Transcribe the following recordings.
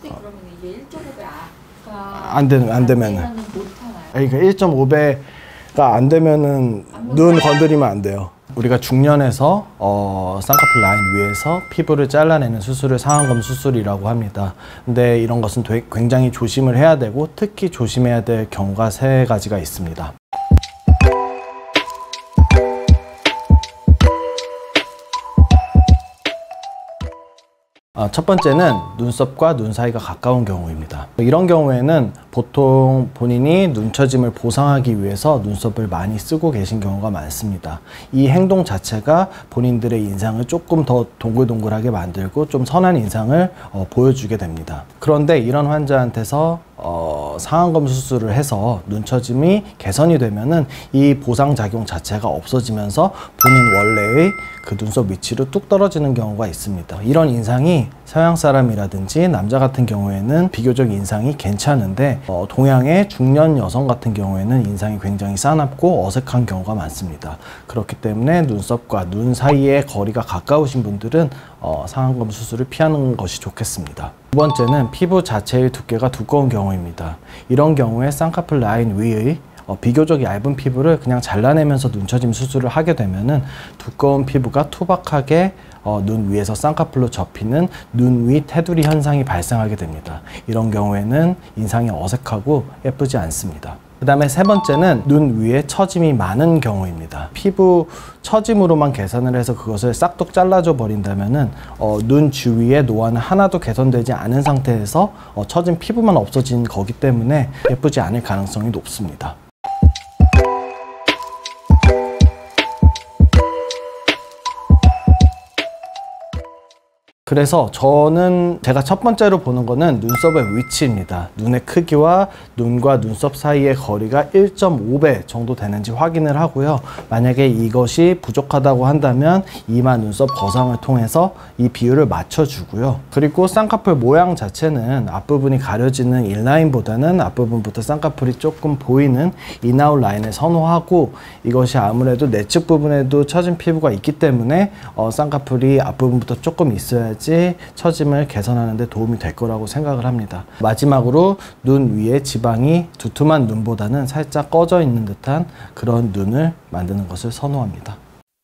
근데 그러면 이게 1.5배가 안 되면은 못하나요? 그러니까 1.5배가 안 되면은 눈 건드리면 안 돼요. 우리가 중년에서 쌍꺼풀 라인 위에서 피부를 잘라내는 수술을 상안검 수술이라고 합니다. 근데 이런 것은 굉장히 조심을 해야 되고 특히 조심해야 될 경우가 3가지가 있습니다. 첫 번째는 눈썹과 눈 사이가 가까운 경우입니다. 이런 경우에는 보통 본인이 눈처짐을 보상하기 위해서 눈썹을 많이 쓰고 계신 경우가 많습니다. 이 행동 자체가 본인들의 인상을 조금 더 동글동글하게 만들고 좀 선한 인상을 보여주게 됩니다. 그런데 이런 환자한테서 상안검 수술을 해서 눈처짐이 개선이 되면은 이 보상작용 자체가 없어지면서 본인 원래의 그 눈썹 위치로 뚝 떨어지는 경우가 있습니다. 이런 인상이 서양 사람이라든지 남자 같은 경우에는 비교적 인상이 괜찮은데 동양의 중년 여성 같은 경우에는 인상이 굉장히 싸납고 어색한 경우가 많습니다. 그렇기 때문에 눈썹과 눈 사이의 거리가 가까우신 분들은 상안검 수술을 피하는 것이 좋겠습니다. 두 번째는 피부 자체의 두께가 두꺼운 경우입니다. 이런 경우에 쌍꺼풀 라인 위의 비교적 얇은 피부를 그냥 잘라내면서 눈처짐 수술을 하게 되면은 두꺼운 피부가 투박하게 눈 위에서 쌍꺼풀로 접히는 눈 위 테두리 현상이 발생하게 됩니다. 이런 경우에는 인상이 어색하고 예쁘지 않습니다. 그 다음에 3번째는 눈 위에 처짐이 많은 경우입니다. 피부 처짐으로만 계산을 해서 그것을 싹둑 잘라줘 버린다면은 눈 주위의 노안은 하나도 개선되지 않은 상태에서 처진 피부만 없어진 거기 때문에 예쁘지 않을 가능성이 높습니다. 그래서 제가 첫 번째로 보는 거는 눈썹의 위치입니다. 눈의 크기와 눈과 눈썹 사이의 거리가 1.5배 정도 되는지 확인을 하고요. 만약에 이것이 부족하다고 한다면 이마 눈썹 거상을 통해서 이 비율을 맞춰주고요. 그리고 쌍꺼풀 모양 자체는 앞부분이 가려지는 인라인보다는 앞부분부터 쌍꺼풀이 조금 보이는 인아웃 라인을 선호하고, 이것이 아무래도 내측 부분에도 처진 피부가 있기 때문에 쌍꺼풀이 앞부분부터 조금 있어야 처짐을 개선하는 데 도움이 될 거라고 생각을 합니다. 마지막으로 눈 위에 지방이 두툼한 눈보다는 살짝 꺼져 있는 듯한 그런 눈을 만드는 것을 선호합니다.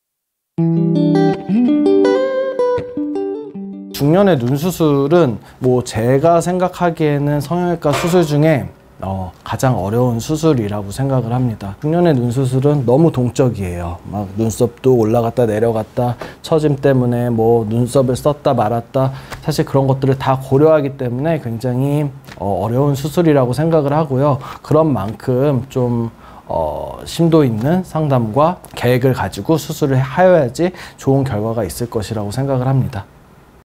중년의 눈 수술은 제가 생각하기에는 성형외과 수술 중에 가장 어려운 수술이라고 생각을 합니다. 중년의 눈 수술은 너무 동적이에요. 막 눈썹도 올라갔다 내려갔다, 처짐 때문에 눈썹을 썼다 말았다, 사실 그런 것들을 다 고려하기 때문에 굉장히 어려운 수술이라고 생각을 하고요. 그런 만큼 좀 심도 있는 상담과 계획을 가지고 수술을 하여야지 좋은 결과가 있을 것이라고 생각을 합니다.